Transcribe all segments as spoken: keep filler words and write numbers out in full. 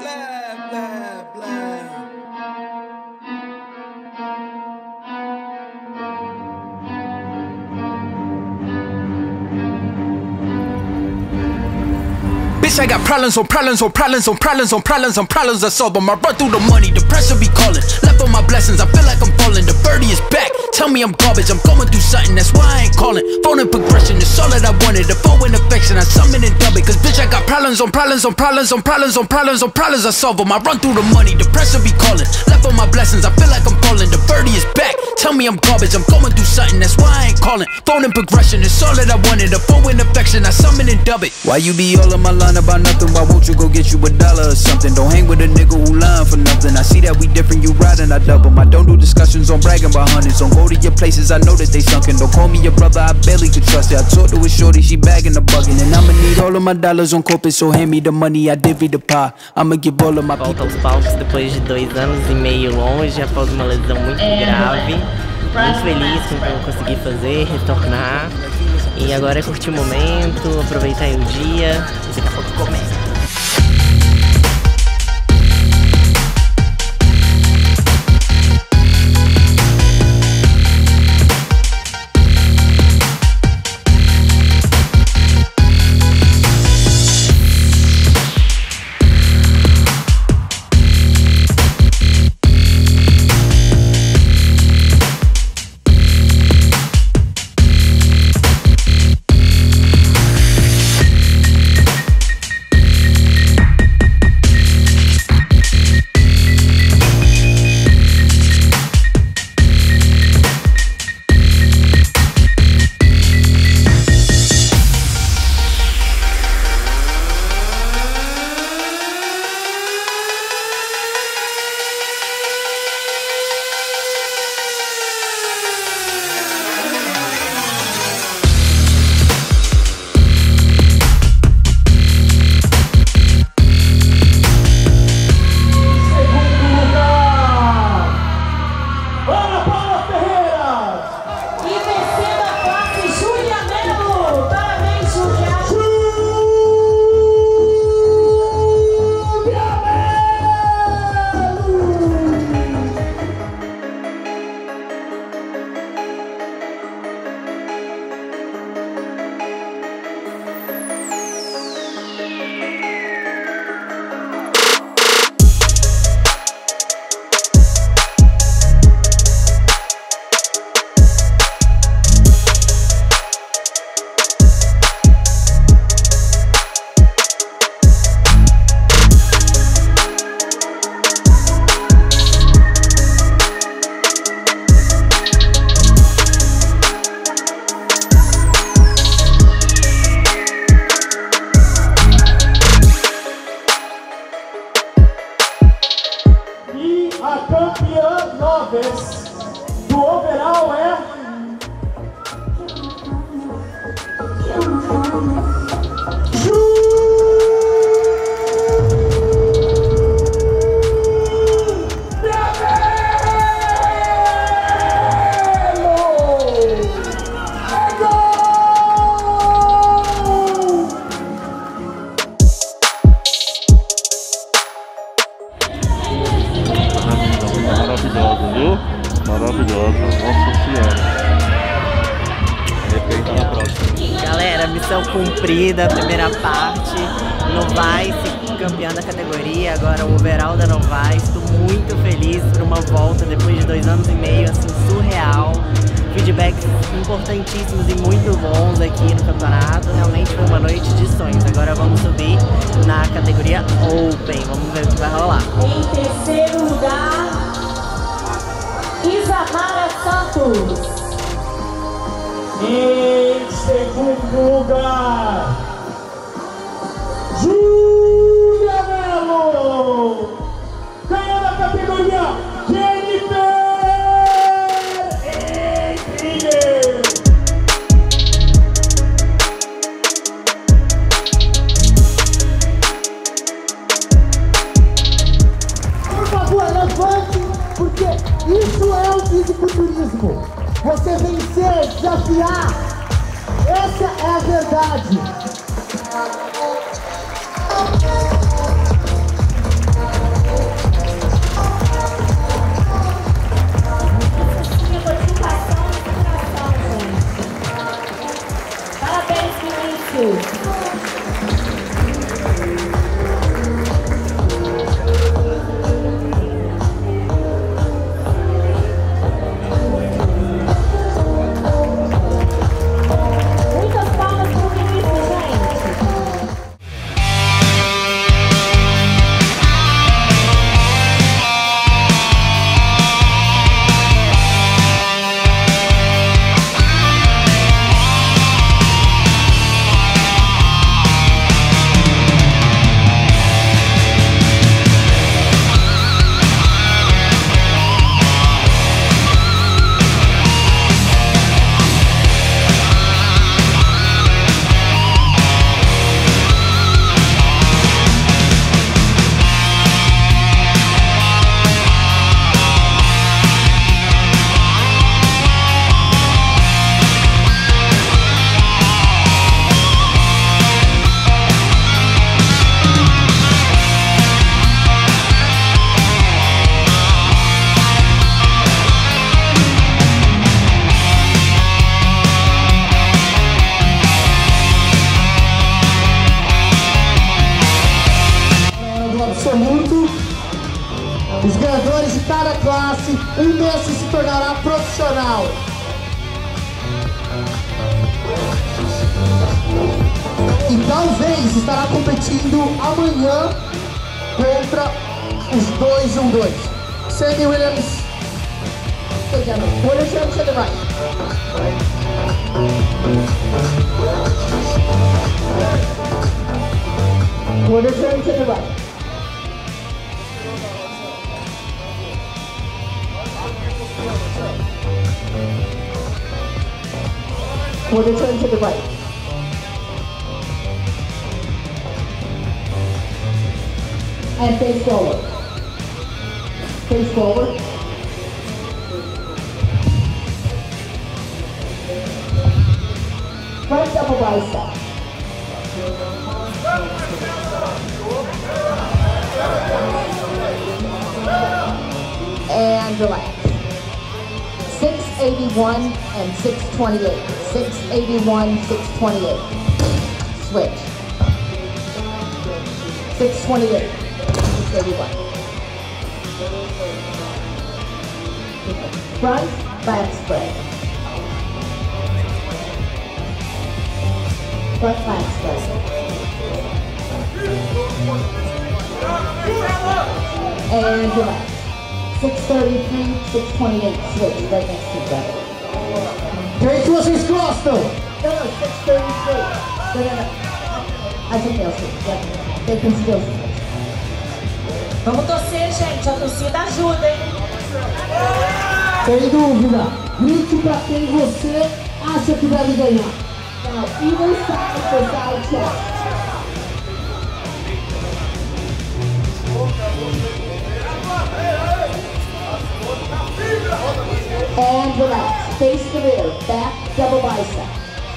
blah, blah, blah. Bitch, I got problems on problems on problems on problems on problems on problems I solve them. I run through the money, the pressure be calling. Left on my blessings, I feel like I'm falling. The birdie is back, tell me I'm garbage. I'm going through something, that's why I ain't calling. Phone and progression, it's all that I wanted. The phone in affection, I summon and dub it. Cause bitch, I got problems on problems on problems on problems on problems on problems I solve them. I run through the money, the pressure be calling. Left on my blessings, I feel like I'm falling. The birdie is back, tell me I'm garbage. I'm going through something, that's why I ain't calling. Phone and progression, it's all that I wanted. The phone in affection, I summon and dub it. Why you be all in my line about nothing? Why won't you go get you a dollar or something? Don't hang with a nigga who lying for nothing. I see that we different, you riding, I double. I don't do discussions on bragging about hundreds. Don't go to your places, I know that they sunken. Don't call me your brother, I barely could trust it. I talk to a shorty, she bagging the bugging. And I'ma need all of my dollars on corporate, so hand me the money, I divvy the pie. I'ma give all of my people. Volta aos palcos depois de dois anos e meio longe, após uma lesão muito grave. Muito feliz com o que eu consegui fazer, retornar. E agora é curtir o momento, aproveitar aí o dia e daqui a pouco começa. A campeã noves do overall é maravilhosa, viu? Maravilhosa, nossa senhora. Respeita na próxima. Galera, missão cumprida, primeira parte. Novice, campeã da categoria, agora o overall da Novice. Estou muito feliz por uma volta depois de dois anos e meio, assim, surreal. Feedbacks importantíssimos e muito bons aqui no campeonato. Realmente foi uma noite de sonhos. Agora vamos subir na categoria Open. Vamos ver o que vai rolar. Em terceiro lugar, Isamara Santos. em segundo lugar, Júlia Melo. Ganhando a categoria Jennifer Henrique. Por favor, levante, porque isso é o fisiculturismo. Você vencer, desafiar, essa é a verdade. Os ganhadores de cada classe, um desses se tornará profissional. E talvez estará competindo amanhã contra os dois um dois. Sandy Williams, together. Quarter turn to the right. Quarter turn to the right. Quarter turn to the right. And face forward. Face forward. Front double bicep. And relax. six eighty-one and six twenty-eight. six eighty-one, six twenty-eight. Switch. six twenty-eight. six eighty-one. Front, back spread. Front, back spread. And relax. six thirty-three, six twenty-eight, switch, right next to each other. Três que vocês gostam? No, no, six thirty-three. No, no, no. I think they'll switch. Yeah. They can still switch. Vamos torcer, gente. A torcida ajuda, hein? Sem dúvida. Grite pra quem você acha que deve ganhar. Now, either side for side check. And relax. Face the rear. Back double bicep.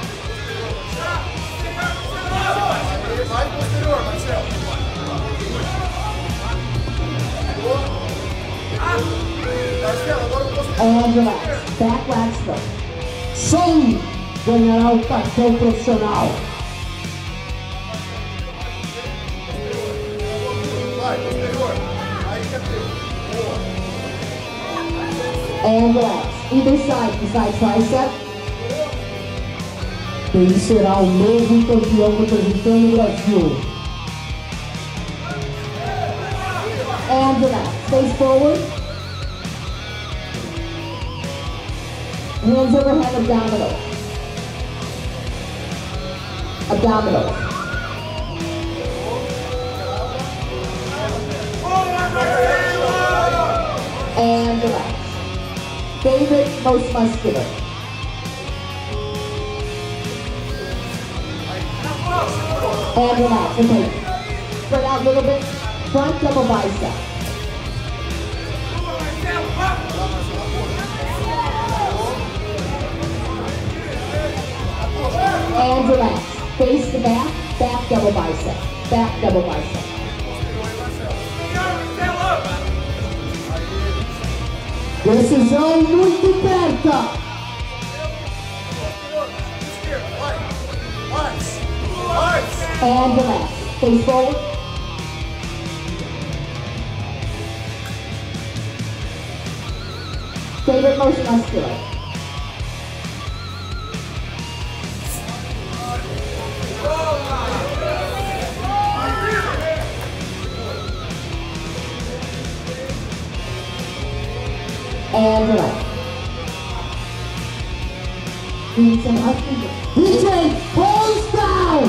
And relax. Back lat stroke. Só um ganhará o cartão profissional. And relax. Either side, beside tricep. Ele será o novo campeão representando o Brasil. And relax. Face forward. Hands overhead, abdominal. Abdominal. And relax. Favorite, most muscular. And relax. Okay. Spread out a little bit. Front double bicep. And relax. Face the back. Back double bicep. Back double bicep. Decisão muito perto. And relax. Face forward. Favorite most muscular. And relax. Need some oxygen. D J, pulls down!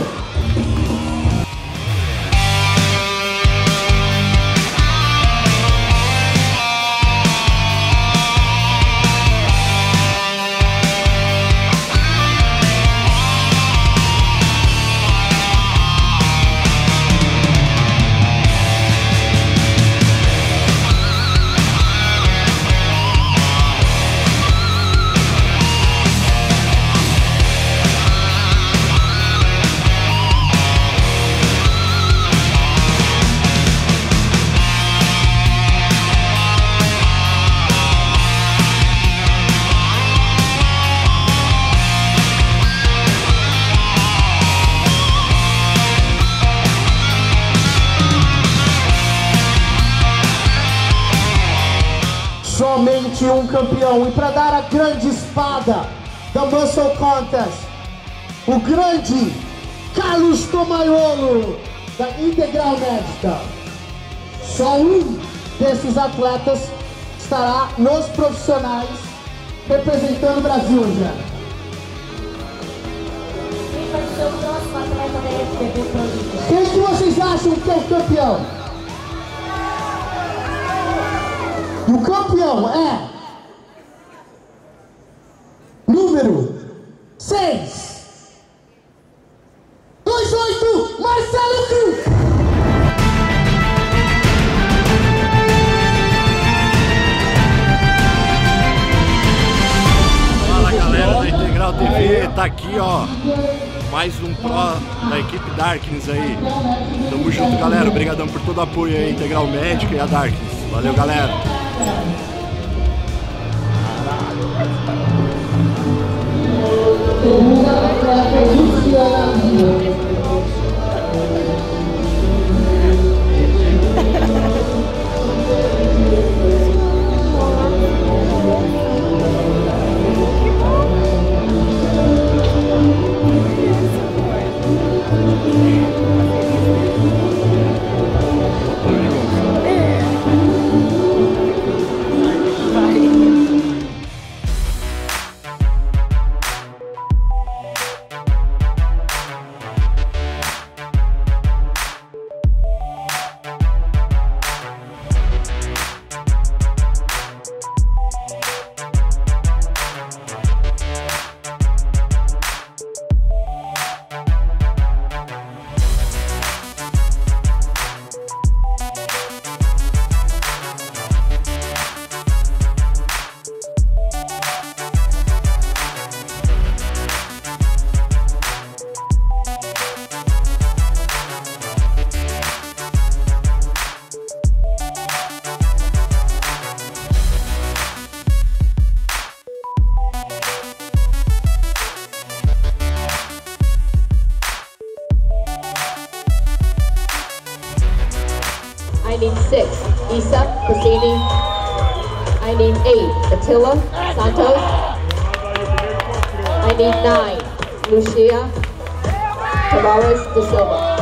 somente um campeão. E para dar a grande espada da Muscle Contest, o grande Carlos Tomaiolo, da Integral Médica. Só um desses atletas estará nos profissionais representando o Brasil, já. Quem vai ser o próximo atleta da F P B Pro? Quem que vocês acham que é o campeão? O campeão é número seis, vinte e oito, Marcelo Cruz. Fala galera da Integral T V, tá aqui ó, mais um Pro da equipe Darkness aí. Tamo junto galera, obrigadão por todo o apoio aí, Integral Médica e a Darkness. Valeu galera. I need six, Isa Cassini. I need eight, Attila Santos. I need nine, Lucia Tavares de Silva.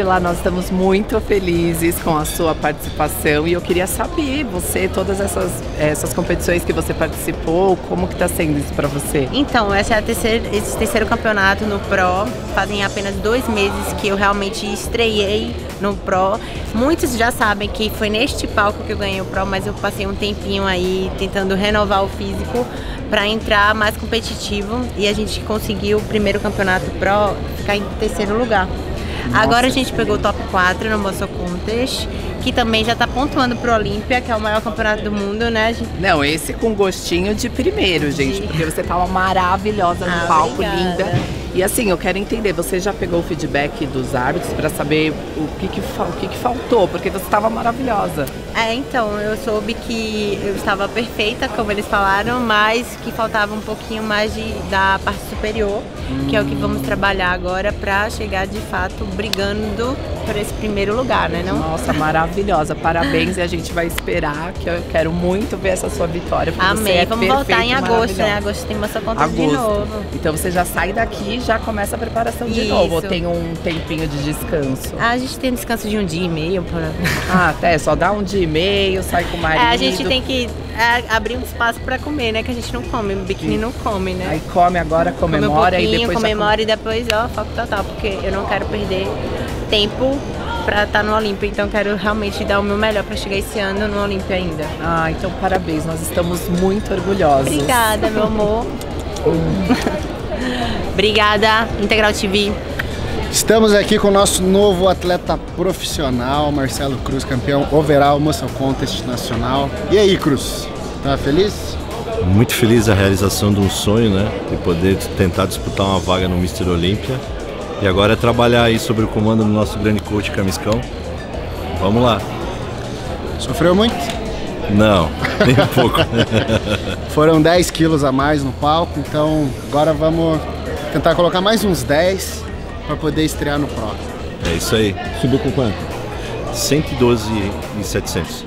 Átila, nós estamos muito felizes com a sua participação e eu queria saber, você, todas essas, essas competições que você participou, como que tá sendo isso pra você? Então, essa é a terceira, esse terceiro campeonato no Pro, fazem apenas dois meses que eu realmente estreiei no Pro. Muitos já sabem que foi neste palco que eu ganhei o Pro, mas eu passei um tempinho aí tentando renovar o físico para entrar mais competitivo e a gente conseguiu o primeiro campeonato Pro ficar em terceiro lugar. Nossa. Agora a gente pegou o top quatro no Muscle Contest, que também já tá pontuando pro Olímpia, que é o maior campeonato do mundo, né, gente? Não, esse com gostinho de primeiro, gente, de... porque você tava maravilhosa no ah, palco, obrigada. Linda. E assim, eu quero entender, você já pegou o feedback dos árbitros para saber o que que, o que que faltou, porque você estava maravilhosa. É, então, eu soube que eu estava perfeita, como eles falaram, mas que faltava um pouquinho mais de, da parte superior, hum. que é o que vamos trabalhar agora para chegar de fato brigando por esse primeiro lugar, né, não? Nossa, maravilhosa, parabéns, e a gente vai esperar, que eu quero muito ver essa sua vitória. Amém, você é vamos voltar em agosto, né? Agosto tem Muscle Contest de novo. Então você já sai daqui e já começa a preparação de Isso. novo, ou tem um tempinho de descanso? Ah, a gente tem descanso de um dia e meio. Pra... Ah, até, só dá um dia e meio, sai com o marido. É, a gente tem que é, abrir um espaço pra comer, né? Que a gente não come, o biquíni não come, né? Aí come agora, comemora come um e depois comemora come... e depois, ó, foco total, porque eu não quero perder tempo pra estar no Olímpia, então quero realmente dar o meu melhor pra chegar esse ano no Olímpia ainda. Ah, então parabéns, nós estamos muito orgulhosos. Obrigada, meu amor. Obrigada, Integral T V. Estamos aqui com o nosso novo atleta profissional, Marcelo Cruz, campeão overall Muscle Contest nacional. E aí, Cruz, tá feliz? Muito feliz a realização de um sonho, né? De poder tentar disputar uma vaga no Mister Olímpia. E agora é trabalhar aí sob o comando do nosso grande coach Camiscão. Vamos lá. Sofreu muito? Não, nem um pouco. Foram dez quilos a mais no palco, então agora vamos tentar colocar mais uns dez para poder estrear no Pro. É isso aí. Subiu com quanto? cento e doze e setecentos.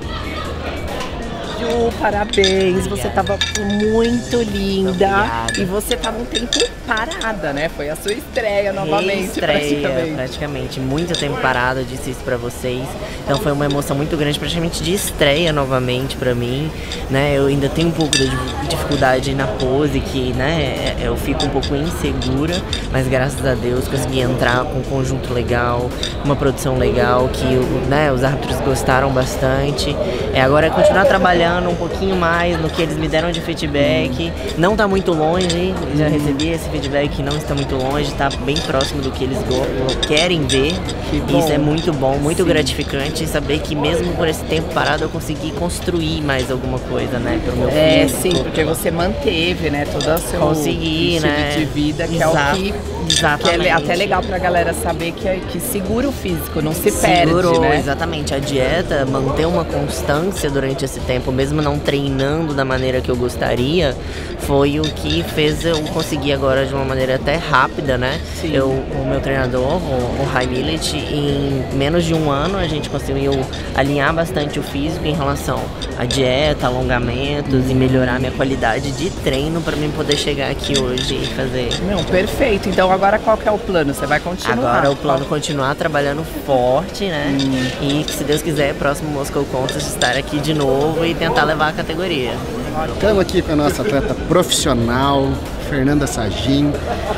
Ju, parabéns, você tava muito linda e você tava um tempo parada, né? Foi a sua estreia novamente, estreia, praticamente. praticamente. Muito tempo parada, eu disse isso pra vocês. Então foi uma emoção muito grande, praticamente de estreia novamente pra mim, né? Eu ainda tenho um pouco de dificuldade na pose, que, né, eu fico um pouco insegura, mas graças a Deus consegui entrar com um conjunto legal, uma produção legal, que, né, os árbitros gostaram bastante. É, agora é continuar trabalhando um pouquinho mais no que eles me deram de feedback. Não está muito longe, já recebi esse feedback, não está muito longe, está bem próximo do que eles querem ver. Isso é muito bom, muito Sim. gratificante saber que mesmo por esse tempo parado eu consegui construir mais alguma coisa, né, pelo meu É, físico. sim, porque você manteve, né, todo o seu Consegui, estilo né? de vida, que Exato. é o que, Exatamente. que é até legal pra galera saber que, é, que segura o físico, não se Segurou, perde, né? Exatamente, a dieta, manter uma constância durante esse tempo, mesmo não treinando da maneira que eu gostaria, foi o que fez eu conseguir agora de uma maneira até rápida, né? Sim. Eu, o meu treinador, o, o High Millet, em menos de um ano a gente conseguiu alinhar bastante o físico em relação à dieta, alongamentos e melhorar minha qualidade de treino para mim poder chegar aqui hoje e fazer. Não, perfeito. Então agora qual que é o plano? Você vai continuar? Agora o plano é continuar trabalhando forte, né? Hum. E que, se Deus quiser, próximo Muscle Contest estar aqui de novo e tentar levar a categoria. Estamos aqui com a nossa atleta profissional, Fernanda Sagin.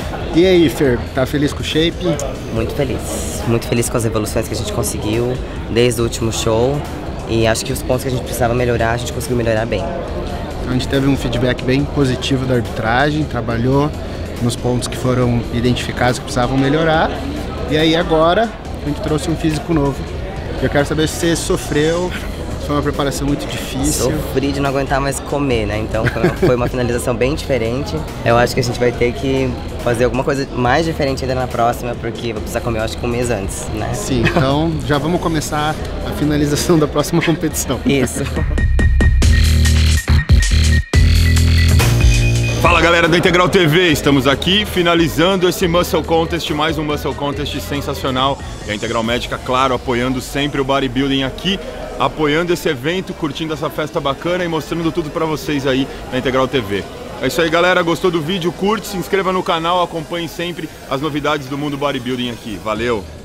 E aí, Fer, tá feliz com o shape? Muito feliz. Muito feliz com as evoluções que a gente conseguiu desde o último show. E acho que os pontos que a gente precisava melhorar, a gente conseguiu melhorar bem. Então a gente teve um feedback bem positivo da arbitragem, trabalhou nos pontos que foram identificados que precisavam melhorar. E aí agora a gente trouxe um físico novo. Eu quero saber se você sofreu. Foi uma preparação muito difícil. Sofri de não aguentar mais comer, né? Então foi uma finalização bem diferente. Eu acho que a gente vai ter que fazer alguma coisa mais diferente ainda na próxima, porque vou precisar comer, eu acho que um mês antes, né? Sim, então já vamos começar a finalização da próxima competição. Isso. Fala galera da Integral T V, estamos aqui finalizando esse Muscle Contest, mais um Muscle Contest sensacional. E a Integral Médica, claro, apoiando sempre o bodybuilding aqui, apoiando esse evento, curtindo essa festa bacana e mostrando tudo pra vocês aí na Integral T V. É isso aí galera, gostou do vídeo? Curte, se inscreva no canal, acompanhe sempre as novidades do mundo bodybuilding aqui. Valeu!